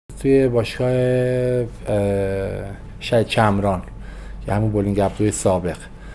توی باشگاه شهید چمران که همون بولینگ ابروی سابق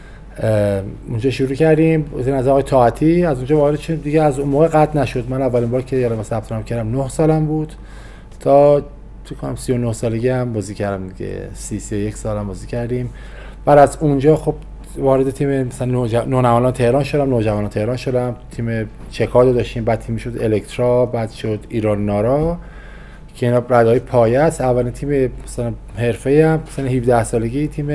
اونجا شروع کردیم از آقای طاعتی. از اونجا وارد شدیم دیگه. از اون موقع قطع نشد. من اولین بار که یارو ثبت نام کردم 9 سالم بود تا تو کنم 39 سالگی هم بازی کردم دیگه. 31 سالم بازی کردیم. بعد از اونجا خب وارد تیم مثلا نونوانان تهران شدم، نوجوانان تهران شدم، تیم چکادو داشتیم، بعد تیم شد الکترا، بعد شد ایران نارا که اینا ردای پایه است. اولین تیم مثلا حرفه‌ای هم مثلا 17 سالگی تیم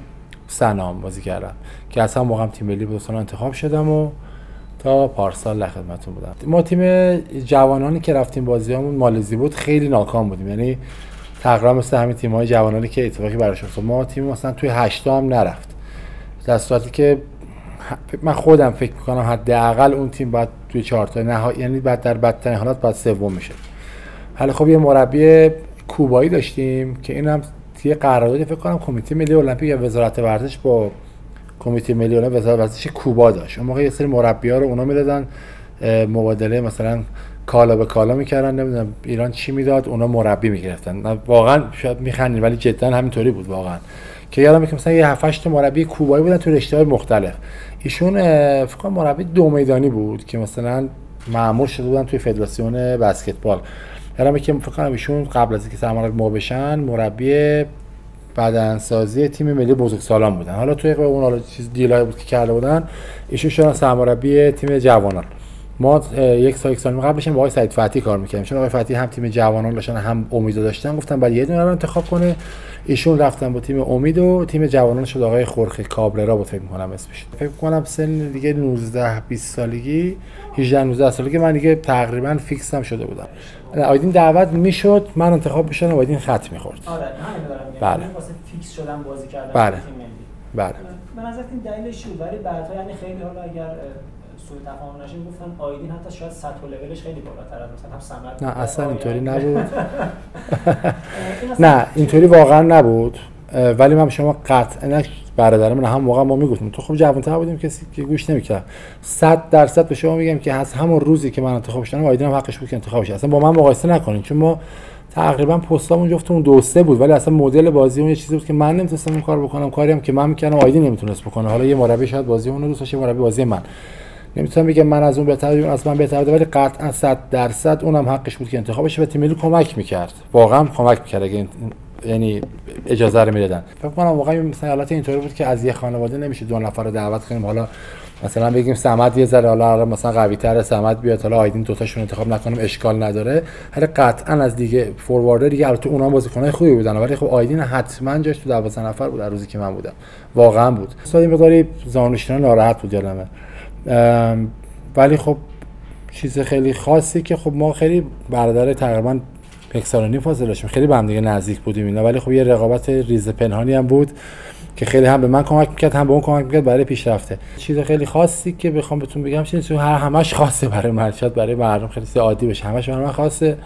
سنام بازی کردم که اصلا موقعم تیم ملی بود انتخاب شدم و تا پارسال در خدمتتون بودم. ما تیم جوانانی که رفتیم بازیامون مالزی بود خیلی ناکام بودیم، یعنی تقریبا مثل همین تیم‌های جوانانی که اتفاقی براش افتاد. ما تیم مثلا توی 8 هم نرفت، در صورتی که من خودم فکر می‌کنم حداقل اون تیم باید توی 4 تا نهایی، یعنی بعد در بدترین حالت بعد سوم میشه. حالا خب یه مربی کوبایی داشتیم که اینم توی قرارداد فکر کنم کمیته ملی المپیک یا وزارت ورزش با کمیته ملی المپیک وزارت ورزش کوبا داشت. اون موقع یه سری مربی‌ها رو اونا میدادن مبادله، مثلا کالا به کالا میکردن، نمیدونم ایران چی میداد اونا مربی میگرفتن. واقعا شاید میخندین ولی جدا همینطوری بود واقعا. که یادمه که مثلا یه 7 8 تا مربی کوبایی بودن تو رشته‌های مختلف. ایشون فکر کنم مربی 2 میدانی بود که مثلا مأمور شده بودن توی فدراسیون بسکتبال. یادمه که فکر کنم ایشون قبل از اینکه سرمربی ما بشن مربی بدنسازی تیم ملی بزرگسالان بودن. حالا توی اون حالا چیز دیلای بود که کرده بودن، ایشون شدن سرمربی تیم جوانان. ما یک سال قبلش با آقای سعید فتحی کار می‌کردیم، چون آقای فتحی هم تیم جوانان داشتن هم امید داشتن، گفتن بعد یه دونه رو انتخاب کنه. ایشون رفتن با تیم امید و تیم جوانان شد آقای خورخی کابررا بود فکر می‌کنم اسمش. فکر می‌کنم سن دیگه 19 20 سالگی 18 19 سالگی من دیگه تقریبا فیکس هم شده بودم. آیدین دعوت میشد، من انتخاب می‌شدم و آیدین خط می‌خورد. آره همین دارم میگم. بله. واسه فیکس شدن بازی کردن بله. تیم ملی. بله. به نظر این دلیلش چیه؟ ولی بعدا یعنی خیلی حالا اگر سوء تفاهم نشه گفتن آیدین حتی شاید سطح و لولش خیلی بالاتر از مثلا هم صمد. نه اصلا اینطوری نبود. نه اینطوری واقعا نبود. ولی من شما قطعا برادرم هم موقع ما میگفتیم تو خب جوان‌تر بودیم کسی که گوش نمی‌کرد. 100% به شما میگم که از همون روزی که من انتخاب شدم آیدین هم حقش بود که انتخاب شه. اصلا با من مقایسه نکنین، چون ما تقریبا پستامون جفتمون 2-3 بود، ولی اصلا مدل بازی اون یه چیزی بود که من نمی‌تونستم اون کارو بکنم، کاری هم که من می‌کردم آیدین نمی‌تونست بکنه. حالا یه مربی شاید بازی اون رو دوست داشته، مربی بازی من نمی‌تونم بگم من از اون بهتر اون از من بهتر، ولی قطعا 100% اونم حقش بود که انتخاب بشه و تیم ملی کمک می‌کرد. واقعا کمک می‌کرد اگه یعنی اجازه رو میدادن. فکر کنم واقعا مثلا حالت اینطوری بود که از یه خانواده نمیشه 2 نفر رو دعوت کنیم، حالا مثلا بگیم صمد یه ذره حالا مثلا قوی‌تره صمد بیاد حالا آیدین دوتاشون انتخاب نکنیم اشکال نداره. هر قطعا از دیگه فورواردر دیگه البته اونها بازیکنای خوبی بودن، ولی خب آیدین حتما جاش تو 12 نفر بود در روزی که من بودم. واقعا بود. اصلا مقداری زانوشینا ناراحت بود یادمه. ولی خب چیز خیلی خاصی که خب ما خیلی برادر تقریبا 1 سال و نیم فاصله داشتیم، خیلی به هم دیگه نزدیک بودیم اینا، ولی خب یه رقابت ریز پنهانی هم بود که خیلی هم به من کمک می‌کرد هم به اون کمک می‌کرد برای پیشرفته. چیز خیلی خاصی که بخوام بهتون بگم چیزی همش خاصه برای من، شاید برای مردم خیلی عادی بشه، همش برای من خاصه.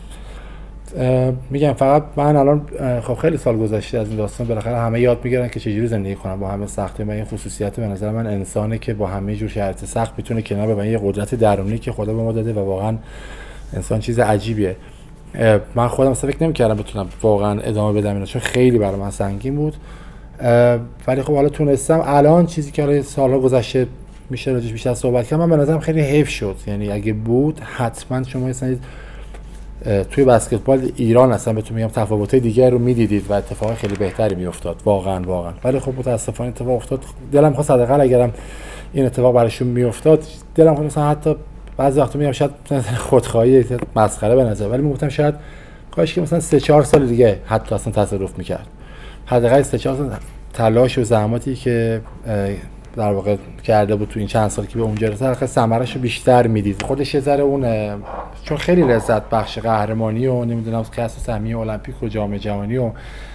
میگم فقط من الان خب خیلی سال گذشته از این داستان، بالاخره همه یاد میگیرن که چجوری زندگی کنن با همه سختی. من این خصوصیت به نظر من انسانه که با همه جور شرایط سخت میتونه کنار ببره، یه قدرت درونی که خدا به ما داده و واقعا انسان چیز عجیبیه. من خودم اصلا فکر نمی‌کردم بتونم واقعا ادامه بدم اینا، چون خیلی برای من سنگین بود. ولی خب حالا تونستم. الان چیزی که حالا سال‌ها گذشته میشه راجعش بیشتر صحبت کنم، من به نظرم خیلی حیف شد. یعنی اگه بود حتما شما مثلا توی بسکتبال ایران اصلا بهتون میگم تفاوت‌های دیگه رو می‌دیدید و اتفاق خیلی بهتری می‌افتاد واقعا. ولی خب متأسفانه اتفاق افتاد. دلم خواست حداقل اگرم این اتفاق براشون می‌افتاد، دلم خواست مثلا حتی بعضی وقتا میگم شاید خودخواهی مسخره به نظر، ولی میگفتم شاید کاش که مثلا 3-4 سال دیگه حتی اصلا تصرف می‌کرد. حداقل 3-4 سال تلاش و زحماتی که در واقع کرده بود تو این چند سال که به اونجا رسید، خیلی ثمره‌شو بیشتر میدید. خودش یه ذره اون چون خیلی لذت بخش قهرمانی و نمیدونم کسب سهمیه المپیک و جام جهانی و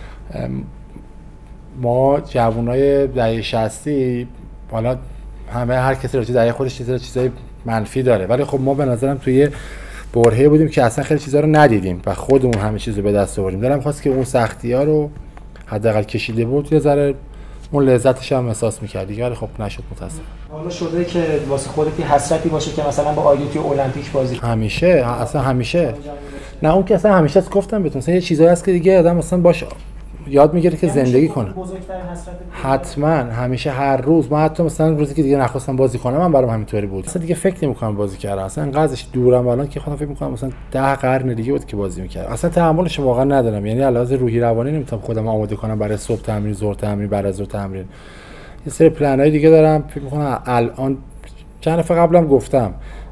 ما جوانای دهه 60 حالا همه هر کسی راجع دهه خودش چیزای منفی داره، ولی خب ما به نظرم توی برهه بودیم که اصلا خیلی چیزا رو ندیدیم و خودمون همه چیزو به دست آوردیم. دلم خواست که اون سختی‌ها رو حداقل کشیده بود یه ذره اون لذتش هم احساس می‌کردی، ولی خب نشد متأسفانه. حالا شده که واسه خودت حسرتی باشه که مثلا با آیدین توی المپیک بازی همیشه اصلا همیشه نه اون که اصلا همیشه از گفتم بهتون مثلا یه چیزایی هست که دیگه آدم مثلا باش یاد میگیره که زندگی کنه. حتما همیشه هر روز، من حتی مثلا روزی که دیگه نخواستم بازی کنم من برام همینطوری بود، اصلا دیگه فکر نمی‌کنم بازی کردم، اصلا انقدرش دورم الان که خودم فکر می‌کنم مثلا 10 قرن دیگه بود که بازی می‌کردم، اصلا تحملش واقعا ندارم، یعنی علاوه روحی روانی نمیتونم خودم آماده کنم برای صبح تمرین، ظهر تمرین، بعد از ظهر تمرین. یه سری پلن‌های دیگه دارم، فکر می‌کنم الان چند دفعه قبلم گفتم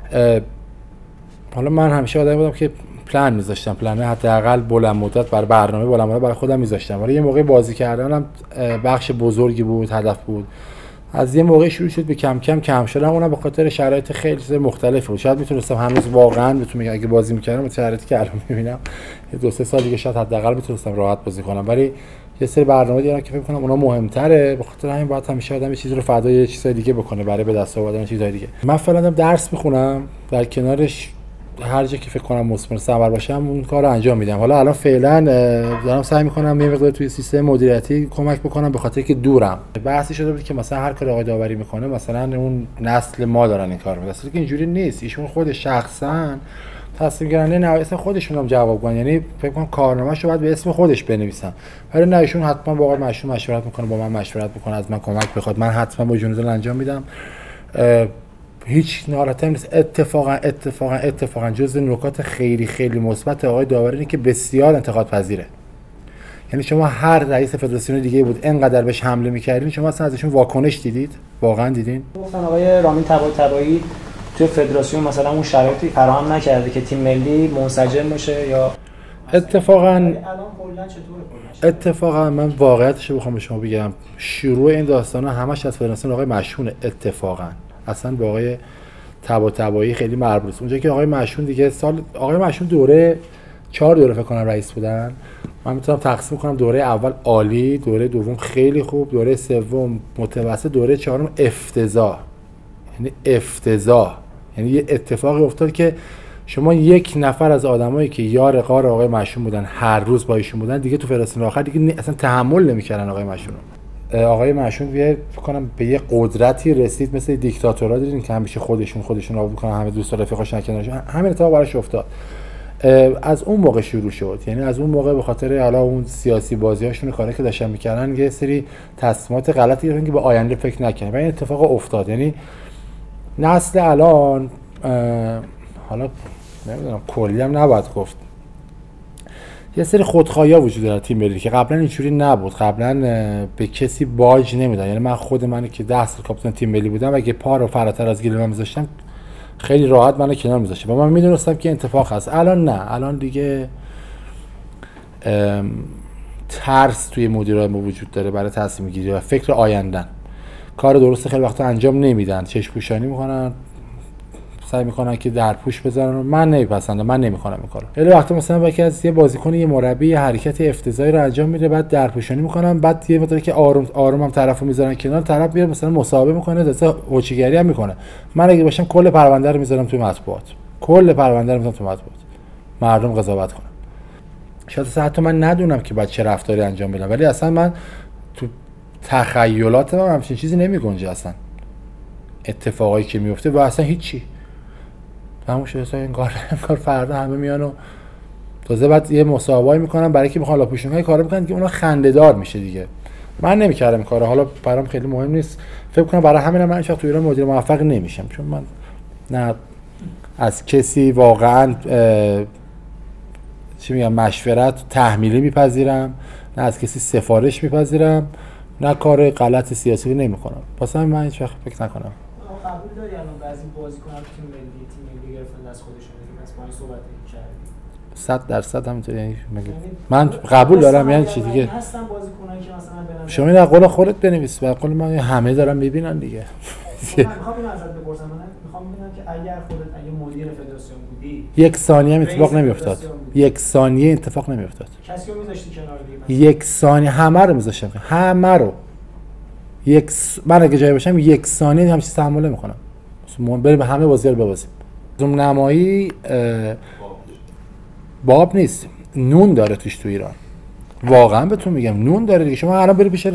حالا من همیشه آدمی بودم که پلن می‌ذاشتم، پلن حداقل بلند مدت برای برنامه بلند مدت برای خودم می‌ذاشتم، ولی یه موقع بازی کردنم بخش بزرگی بود، هدف بود. از یه موقع شروع شد به کم کم کم شدن، اونم به خاطر شرایط خیلی مختلف بود. شاید میتونستم هنوز واقعا بتونم اگه بازی می‌کردم با شرایطی که الان می‌بینم یه 2-3 سال دیگه شاید حداقل میتونستم راحت بازی کنم، ولی یه سری برنامه دیدم که فکر می‌کنم اونا مهم‌تره، به خاطر همین باید همیشه آدم یه چیزی رو فدای چیزای دیگه بکنه برای به دست آوردن چیزای دیگه. من فعلا درس می‌خونم، در کنارش هر جا که فکر کنم مثمر ثمر باشم اون کارو انجام میدم. حالا الان فعلا دارم سعی میکنم یه مقدار توی سیستم مدیریتی کمک بکنم، به خاطر که دورم. بحثی شده بود که مثلا هر کاری آقای داوری میکنه مثلا اون نسل ما دارن این کارو میکنن، که اینجوری نیست. ایشون خود شخصا تصمیم گیرنده نه اسم خودشون هم جوابگوان، یعنی فکر کنم کارنامه‌شو باید به اسم خودش بنویسن، ولی نه ایشون حتما با آقای مشورت میکنه، با من مشورت میکنه، از من کمک بخواد، من حتما با جون دل انجام میدم. هیچ ناراحتی نیست. اتفاقا جزء نکات خیلی خیلی مثبت آقای داوری اینه که بسیار انتقاد پذیره. یعنی شما هر رئیس فدراسیون دیگه بود اینقدر بهش حمله می‌کردین، شما اصلا ازشون واکنش دیدید؟ واقعا دیدین؟ گفتن آقای رامین طباطبایی توی فدراسیون مثلا اون شرایطی فراهم نکرده که تیم ملی منسجم باشه، یا اتفاقا من واقعیتش رو بخوام به شما بگم، شروع این داستانا همش از فدراسیون آقای مشهون. اتفاقا اصلا با آقای طباطبایی خیلی مربوط است. اونجا که آقای مشهون دیگه آقای مشهون 4 دوره فکر کنم رئیس بودن، من میتونم تقسیم کنم دوره اول عالی، دوره دوم خیلی خوب، دوره سوم متوسط، دوره چهارم افتضاح. یعنی یه اتفاقی افتاد که شما یک نفر از آدمایی که یار غار آقای مشهون بودن، هر روز با ایشون بودن، دیگه تو فدراسیون آخر دیگه اصلا تحمل نمی‌کردن آقای مشهون. آقای مشهون فکر کنم به یه قدرتی رسید، مثل دیکتاتورها دیدین که همیشه خودشون آب می‌کنن، همه دوست رفیقاشون کنارشون، همین اتفاق براش افتاد. از اون موقع شروع شد، یعنی از اون موقع به خاطر حالا اون سیاسی بازی‌هاشون، کاری که داشتن می‌کردن، یه سری تصمیمات غلطی گرفتن که به آینده فکر نکنن و این اتفاق افتاد. یعنی نسل الان حالا نمیدونم کلی هم نباید گفت، یه سری خودخواهی‌ها وجود داره تیم ملی که قبلا اینجوری نبود. قبلا به کسی باج نمیدن، یعنی من خود منی که 10 سال کاپیتان تیم ملی بودم، اگه پا رو فراتر از گیلم می‌ذاشتم خیلی راحت منو کنار می‌ذاشتم و من میدونستم که اتفاق هست. الان نه، الان دیگه ترس توی مدیرای ما وجود داره برای تصمیم گیری و فکر آیندن. کار درست خیلی وقتا انجام نمیدن، چشم پوشانی میکنن، سعی میکنن که در پوش بذارن. من نمیپسندم، من نمیکنم این کارو. خیلی وقتا مثلا یکی از یه بازیکن، یه مربی، یه حرکت افتضاحی رو انجام میده، بعد در پوشانی میکنن، بعد یه مدتی که آروم هم طرفو میذارن کنار، طرف میاد مثلا مصاحبه میکنه، مثلا هوچیگری هم میکنه. من اگه باشم کل پرونده رو میذارم توی مطبوعات، مردم قضاوت کنن. شاید حتی من ندونم که بعد چه رفتاری انجام بدم، ولی اصلا من تو تخیلات من همچین چیزی نمیگنجه. اصلا اتفاقایی که میفته و اصلا هیچی تموم شده. اصلا این کار فردا همه میان و تازه بعد یه مصاحبه‌ای میکنن برای که میخوان لاپوشونای کارا میکنن که اونا خنده‌دار میشه دیگه. من نمیکردم این کارو، حالا برام خیلی مهم نیست. فکر کنم برای همین من هیچ وقت تو ایران مدیر موفق نمیشم، چون من نه از کسی واقعا چی میگم مشورت تحمیلی میپذیرم، نه از کسی سفارش میپذیرم، نه کار غلط سیاسی نمیکنم. واسه من هیچ وقت فکر نکنم. قبول داری الان بعضی بازیکن‌ها تیم ملی گرفتن از خودشون، دیگه از ما صحبت کردیم 100% همینطوری. یعنی من قبول دارم، یعنی چی دیگه هستن بازیکنایی که مثلا برن شما این قول خودت بنویس، به قول من همه دارن میبینن دیگه. من میخوام اینو ازت بپرسم، من میخوام بدونم که اگر خودت مدیر فدراسیون بودی، یک ثانیه اتفاق نمیافتاد. یک ثانیه اتفاق نمیافتاد. کسی رو میذاشتی کنار دیگه؟ یک ثانیه همه رو میذاشتم، همه رو. من اگه جای باشم یک ثانیه همین چیز تحمل نمیکنم. بریم همه بازی‌ها رو ببازیم. زوم نمایی باب نیست، نون داره توش تو ایران. واقعا بهتون میگم نون داره دیگه. شما الان بری پیش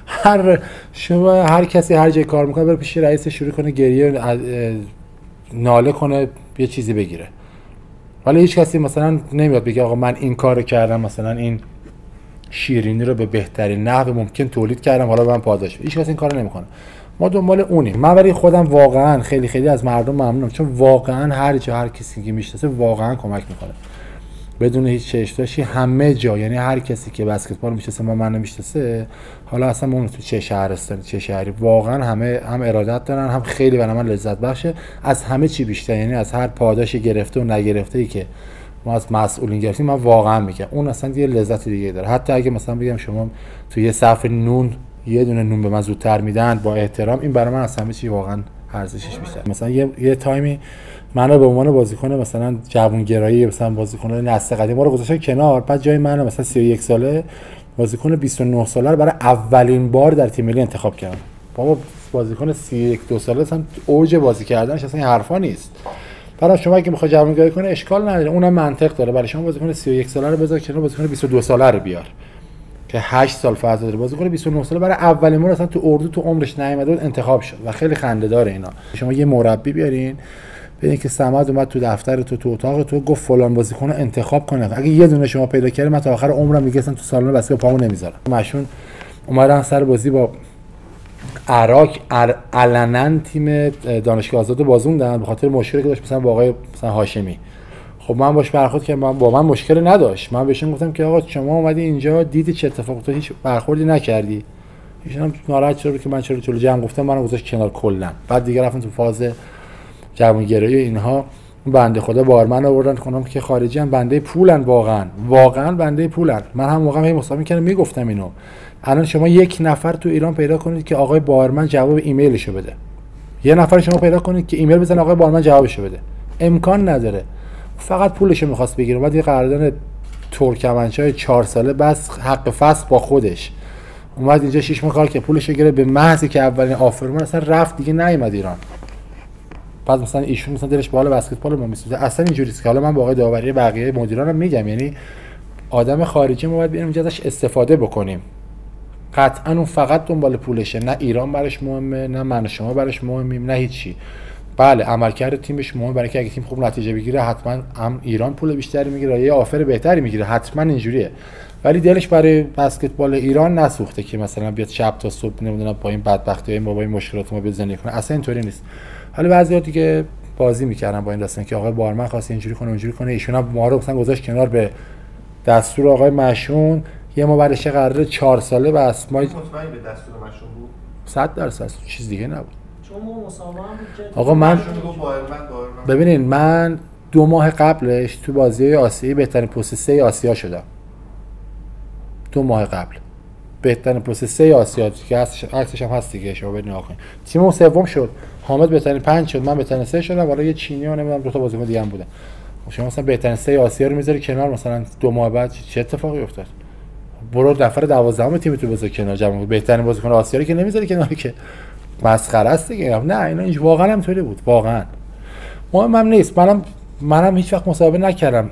هر کسی هر جای کار میکنه، بره پیش رئیس شروع کنه گریه ناله کنه، یه چیزی بگیره. ولی هیچ کسی مثلا نمیاد بگه آقا من این کارو کردم، مثلا این شیرینی رو به بهترین نحو ممکن تولید کردم، حالا من پاداش. هیچ کسی این کارو نمیکنه. ما دنبال اونیم. من برای خودم واقعا خیلی خیلی از مردم ممنونم، چون واقعا هر جا هر کسی که میشناسه واقعا کمک میکنه بدون هیچ چشم‌داشتی، همه جا. یعنی هر کسی که بسکتبال میشناسه ما منو میشناسه، حالا اصلا ما تو چه شهرستانی چه شهری، واقعا همه هم ارادت دارن، هم خیلی برای من لذت بخشه، از همه چی بیشتر. یعنی از هر پاداشی گرفته و نگرفته ای که ما از مسئولین گرفتیم، من واقعا میگم اون اصلا یه لذت دیگه داره. حتی اگه مثلا بگم شما تو یه صف نون یه دونه نون به من زودتر میدن با احترام، این برای من از همه چی واقعا ارزشش بیشتر. مثلا یه تایمی منو به عنوان بازیکن مثلا جوانگرایی، مثلا بازیکن نسل قدیم ما رو گذاشتن کنار، بعد جای منو مثلا 31 ساله بازیکن 29 ساله رو برای اولین بار در تیم ملی انتخاب کردن. بابا بازیکن 31-2 ساله اصلا اوج بازی کردنش اصلا این حرفا نیست. برای شما که میخواد جوانگرایی کنه اشکال نداره، اونم منطق داره. برای شما بازیکن 31 ساله رو بذار کنار، بازیکن 22 ساله رو بیار که 8 سال فاصله داره. بازیکن 29 ساله برای اولین بار اصلا تو اردو تو عمرش نیومده بود انتخاب شد و خیلی خنده داره اینا. شما یه مربی بیارین ببین که صمد اومد تو دفتر تو اتاق تو گفت فلان بازیکن رو انتخاب کنه، اگه یه دونه شما پیدا کردید من تا آخر عمرم دیگه اصلا تو سالن بسکتبال پامو نمیذارم. مشون اومدن سر بازی با عراق علنا تیم دانشگاه آزاد بازوندن به خاطر مشکلی که داشت مثلا با آقای مثلا هاشمی. خب من باش برخورد کردم، با من مشکل نداشت. من بهشون گفتم که آقا شما اومدی اینجا دیدی چه اتفاقی افتاد، هیچ برخوردی نکردی. ایشون ناراحت شد که من چرا جلوی جمع گفتم، منو گذاشت کنار کلا. بعد دیگه رفتن تو فاز جوانگرایی اینها. بنده خدا بارمن آوردن کنم که خارجی ان، بنده پولن، واقعا بنده پولن. من هم واقعا مصاحبه کردم میگفتم اینو. الان شما یک نفر تو ایران پیدا کنید که آقای بارمن جواب ایمیلشو بده، یه نفر شما پیدا کنید که ایمیل بزنه آقای بارمن جوابشو بده، امکان نداره. فقط پولشو می‌خواست بگیره. بعد یه قرارداد ترکمنچای 4 ساله بس حق فصل با خودش اومد اینجا 6 ماه کار که پولشو گرفت، به محضی که اولین آفرمان اصلا رفت دیگه نیومد ایران. بعد مثلا ایشون مثلا دلش به حال بسکتبال ما میسوزه. اصلا اینجوریه که حالا من با آقای داوری بقیه مدیرانم میگم، یعنی آدم خارجی ما باید بیاریم اینجا ازش استفاده بکنیم. قطعا اون فقط دنبال پولشه، نه ایران براش مهمه، نه من و شما براش مهمیم، نه هیچی. بله عملکرد تیمش مهمه، برای اینکه اگه تیم خوب نتیجه بگیره حتما هم ایران پول بیشتری میگیره، یه آفر بهتری میگیره، حتما اینجوریه. ولی دلش برای بسکتبال ایران نسوخته که مثلا بیاد شب تا صبح نمیدونم با این بدبختیای ما با این مشکلات ما بزنی کنه. اصلا اینطوری نیست. حالا بعضیا دیگه بازی میکردن با این داستان که آقای بارمن خواسته اینجوری کنه اونجوری کنه، ایشون هم ما رو مثلا گذاشت کنار به دستور آقای مشون. یه ما برش قرار 4 ساله بس ما مطمئن به دستور مشون بود 100% چیز دیگه نبود. چون مسابقه هم بود که آقا من بارمن ببینین من 2 ماه قبلش تو بازی آسیایی بهترین پست 3 آسیا شدم. 2 ماه قبل بهترین پست 3 آسیا که عکسش هم هست دیگه، شما برید نگاه کنید. تیمم سوم شد، حامد بهترین 5 شد، من بهترین 3 شدم، والا یه چینی و نمیدونم 2 تا بازیکن دیگه هم بودن. شما مثلا بهترین 3 آسیا رو میذاری کنار، مثلا 2 ماه بعد چه اتفاقی افتاد؟ برو نفر 12ام تیم تو بذار کنار، جمع بهترین بازیکن آسیا رو که نمیذاری کنار، که مسخره است دیگه. نه اینا اینج واقعا همینطوری بود، واقعا مهمم نیست. منم هیچ وقت مسابقه نکردم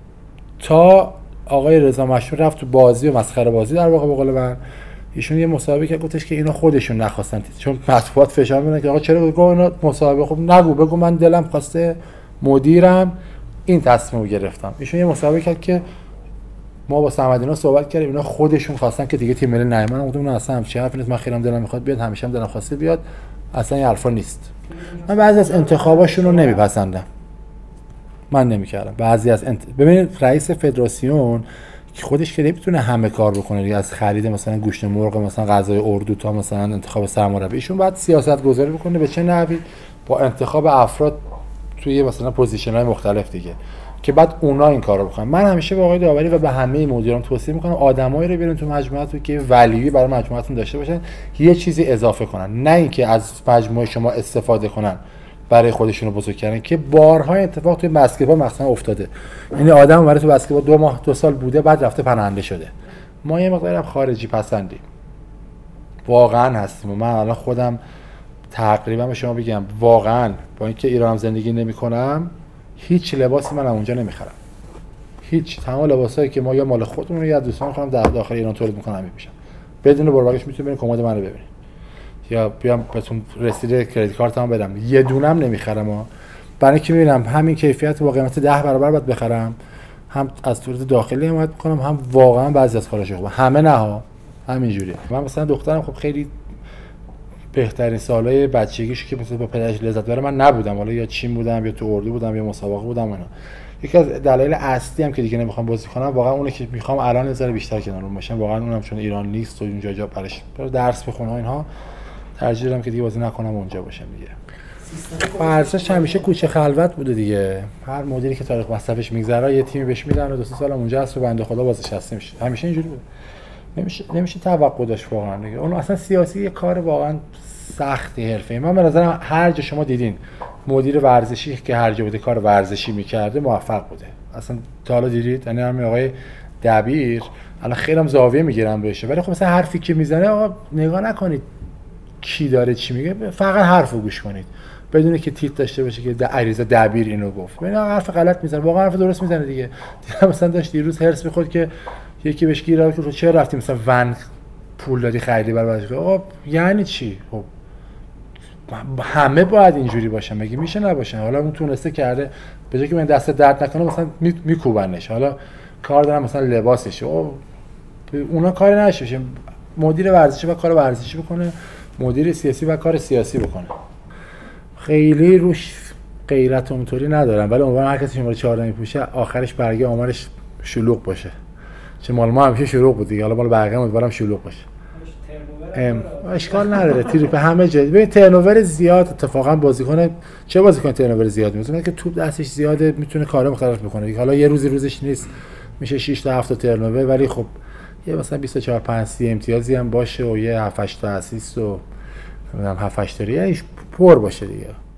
تا آقای رضا مشهور رفت تو بازی و مسخره بازی در واقع به قول من. ایشون یه مسابقه که گفتش که اینا خودشون نخواستن، چون مطبوعات فشار میدن که آقا چرا بگو اینا مسابقه، خب نگو، بگو من دلم خواسته مدیرم این تصمیمو گرفتم. ایشون یه مسابقه کرد که ما با صمدینا صحبت کردیم، اینا خودشون خواستن که دیگه تیم ملی نیامد. من گفتم نه اصلا همچین حرفی نیست، من خیرم دلم میخواد بیاد، همیشه هم دلم خواسته بیاد، اصلا این حرفا نیست. من بعضی از انتخاباشون رو نمیپسندم، من نمیکردم بعضی از ببینید رئیس فدراسیون که خودش که نمیتونه همه کار بکنه دیگه، از خرید مثلا گوشت مرغ مثلا غذای اردو تا مثلا انتخاب سرمربی، ایشون باید سیاست گذاری بکنه به چه نحوی با انتخاب افراد توی مثلا پوزیشن‌های مختلف دیگه، که بعد اونا این کارو بکنن. من همیشه به آقای داوری و به همه مدیران توصیه میکنم آدمایی رو بیارین تو مجموعه‌تون که ولیوی برای مجموعه‌تون داشته باشن، یه چیزی اضافه کنن، نه اینکه از مجموعه شما استفاده کنن برای خودشونو بزرگ کردن، که بارها اتفاق توی بسکتبال مثلا افتاده. یعنی آدم برای تو بسکتبال 2 ماه 2 سال بوده، بعد رفته پناهنده شده. ما یه مقدار خارجی پسندیم واقعا هستیم. و من الان خودم تقریبا به شما بگم واقعا با اینکه ایرانم زندگی نمی‌کنم هیچ لباسی من اونجا نمیخرم، هیچ. تمام لباسایی که ما یا مال خودمون یا دوستان خودم در داخل ایران تولید می‌کنم میپوشم، بدون بربرگش میتونید برید کمد منو ببینید، یا بیام بهتون رسید کریدیت کارتمو بدم، یه دونم نمیخرم. برای اینکه میبینم همین کیفیت با قیمت 10 برابر باید بخرم، هم از صورت داخلی حمایت میکنم، هم واقعا بعضی از کاراش خوبه، همه نه ها، همینجوریه. من مثلا دخترم خب خیلی بهترین سالهای بچگیش که مثلا با پدرش لذت بره من نبودم، حالا یا چین بودم یا تو اردو بودم یا مسابقه بودم اینا. یکی از دلایل اصلی هم که دیگه نمیخوام بازی کنم واقعا اونه که میخوام الان یه ذره بیشتر کنارم باشم، واقعا اونم چون ایران نیست و اونجا جا برش درس بخونه اینها، ترجیح دادم که دیگه بازی نکنم اونجا باشم دیگه. ورزش همیشه کوچه خلوت بوده دیگه، هر مدیری که تاریخ مصرفش میگذره یه تیمی بهش میدن و 2 سال اونجا هست و بنده خدا بازنشسته میشه، همیشه اینجوری بوده. نمیشه توقع داشت واقعا دیگه. اون اصلا سیاسی یه کار واقعا سختی حرفه‌ای. من به نظرم هر جا شما دیدین مدیر ورزشی که هر جا بوده کار ورزشی میکرده موفق بوده. اصلا تا حالا دیدید؟ یعنی همین آقای دبیر الان خیلی هم زاویه میگیرن بهش، ولی خب مثلا حرفی که میزنه آقا نگاه نکنید کی داره چی میگه، فقط حرفو گوش کنید بدون که تیت داشته باشه که عریضه دبیر اینو گفت. ببین حرف غلط میزنه، واقعا حرف درست میزنه دیگه. مثلا داشت دیروز هرس میخورد که یکی بهش گیر که چرا رفتی مثلا ون پول دادی خریدی برای ورزش. آقا یعنی چی؟ خب همه باید اینجوری باشن، مگه میشه نباشن؟ حالا اون تونسته کرده به جای که من دست درد نکنه مثلا میکوبنش، حالا کار دارم مثلا لباسش اونا کاری نشه. مدیر ورزشی و کار ورزشی بکنه، مدیر سیاسی و کار سیاسی بکنه. خیلی روش غیرت اونطوری ندارم، ولی امیدوارم هر کسی شماره 14 میپوشه آخرش برگه آمارش شلوغ باشه. چه مال ما همیشه شلوغ بود دیگه، حالا مال بقیه امیدوارم شلوغ باشه. اشکال نداره تریپ همه جا. ببین ترنوور زیاد اتفاقا بازیکن چه بازیکن ترنوور زیاد میزنه که توپ دستش زیاده میتونه کارا مختلف بکنه. حالا یه روزش نیست میشه 6 تا 7 تا ترنوور، ولی خب یه مثلا 24 5 30 امتیازی هم باشه و یه 7 8 تا اسیست و نمیدونم 7 8 تا پر باشه دیگه.